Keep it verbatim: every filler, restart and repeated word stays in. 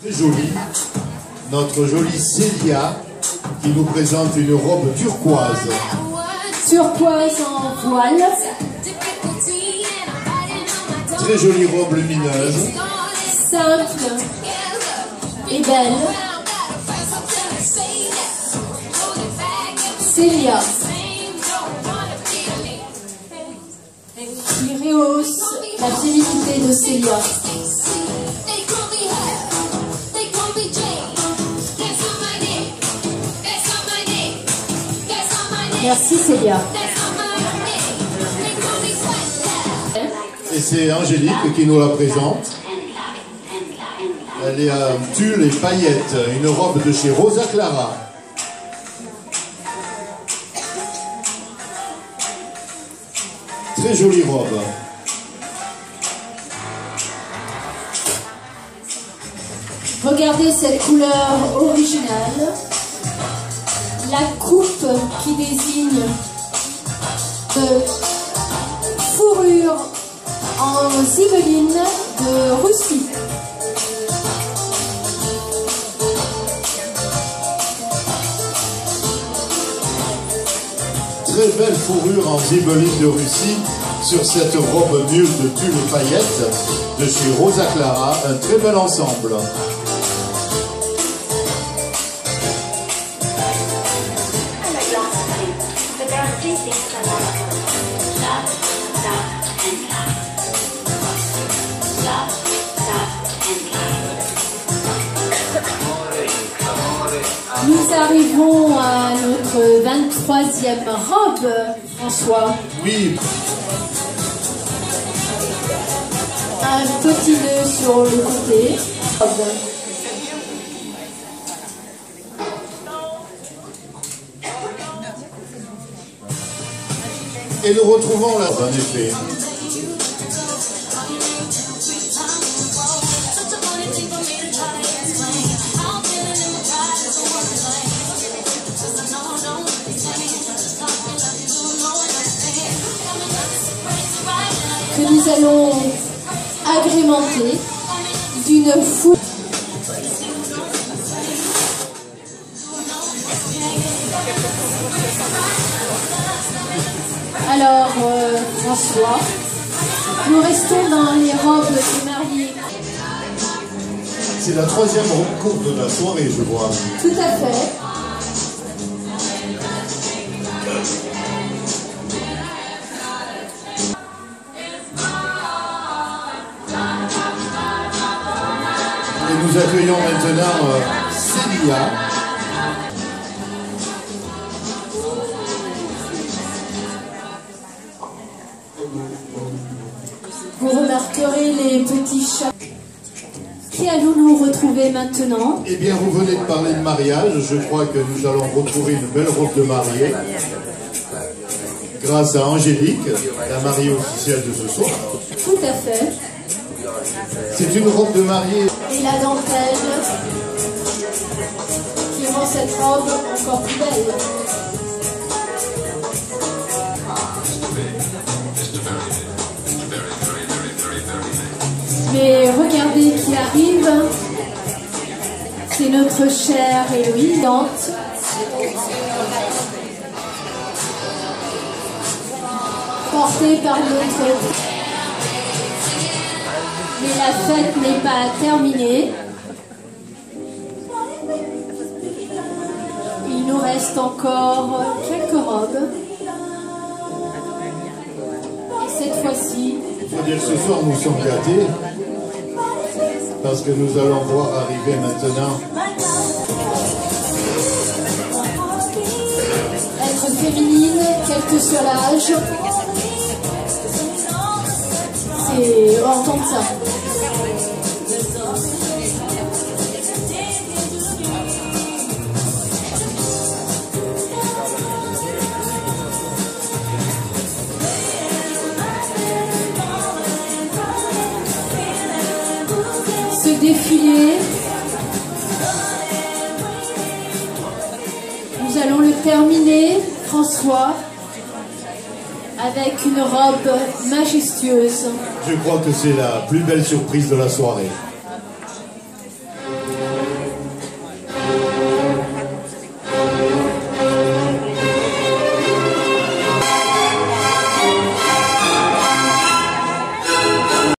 Jolie, notre jolie Célia qui nous présente une robe turquoise. Turquoise en voile. Très jolie robe lumineuse. Simple et belle. Célia. Qui rehausse la féminité de Célia. Merci Célia. Et c'est Angélique qui nous la présente. Elle est à tulle et paillettes, une robe de chez Rosa Clara. Très jolie robe. Regardez cette couleur originale. La coupe qui désigne de fourrure en zibeline de Russie. Très belle fourrure en zibeline de Russie sur cette robe nulle de tulle et paillettes de chez Rosa Clara. Un très bel ensemble. Nous arrivons à notre vingt-troisième robe, François. Oui. Un petit nœud sur le côté. Robe. Et nous retrouvons là, en effet. Que nous allons agrémenter d'une foule. Alors, euh, François, nous restons dans les robes des mariés. C'est la troisième robe courte de la soirée, je vois. Tout à fait. Et nous accueillons maintenant euh, Célia. Vous remarquerez les petits chats. Qui allons-nous retrouver maintenant? Eh bien, vous venez de parler de mariage. Je crois que nous allons retrouver une belle robe de mariée. Grâce à Angélique, la mariée officielle de ce soir. Tout à fait. C'est une robe de mariée. Et la dentelle qui rend cette robe encore plus belle. Mais regardez qui arrive. C'est notre chère Héloïse. Portée par notre... Mais la fête n'est pas terminée. Il nous reste encore quelques robes. Et cette fois-ci... Il faut dire que ce soir, nous sommes gâtés. Parce que nous allons voir arriver maintenant... Être féminine, quel que soit l'âge. C'est... On entend ça. Ce défilé, nous allons le terminer, François, avec une robe majestueuse. Je crois que c'est la plus belle surprise de la soirée.